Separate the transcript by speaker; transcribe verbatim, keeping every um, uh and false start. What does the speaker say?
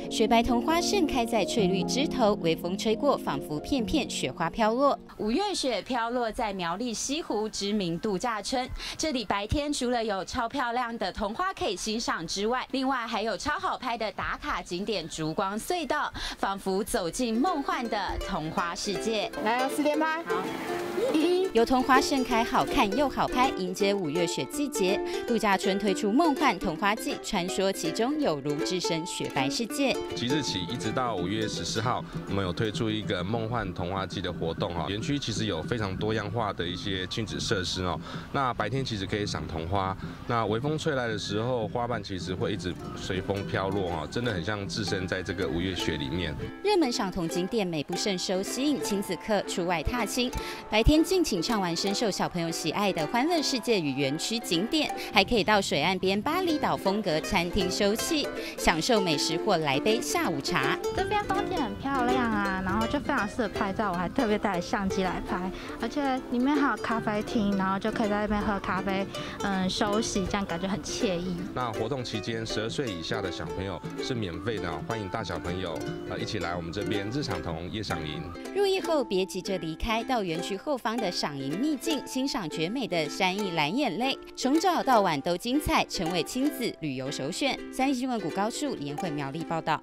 Speaker 1: 雪白桐花盛开在翠绿枝头，微风吹过，仿佛片片雪花飘落。五月雪飘落在苗栗西湖知名度假村，这里白天除了有超漂亮的桐花可以欣赏之外，另外还有超好拍的打卡景点烛光隧道，仿佛走进梦幻的桐花世界。
Speaker 2: 来，四点拍，好。
Speaker 1: 由桐花盛开，好看又好拍，迎接五月雪季节，度假村推出梦幻桐花季，传说其中有如置身雪白世界。
Speaker 3: 即日起一直到五月十四号，我们有推出一个梦幻桐花季的活动哈。园区其实有非常多样化的一些亲子设施哦。那白天其实可以赏桐花，那微风吹来的时候，花瓣其实会一直随风飘落哈，真的很像置身在这个五月雪里面。
Speaker 1: 热门赏桐景点美不胜收，吸引亲子客出外踏青。白天尽情畅玩深受小朋友喜爱的欢乐世界与园区景点，还可以到水岸边巴厘岛风格餐厅休憩，享受美食或来杯下午茶。
Speaker 4: 这边风景很漂亮啊，然后就非常适合拍照，我还特别带相机来拍，而且里面还有咖啡厅，然后就可以在那边喝咖啡，嗯，休息，这样感觉很惬意。
Speaker 3: 那活动期间，十二岁以下的小朋友是免费的，欢迎大小朋友呃一起来我们这边日常桐夜赏营。
Speaker 1: 入夜后别急着离开，到园区后方的赏萤秘境欣赏绝美的山艺蓝眼泪，从早到晚都精彩，成为亲子旅游首选。三立新闻谷高树、连惠苗栗报道。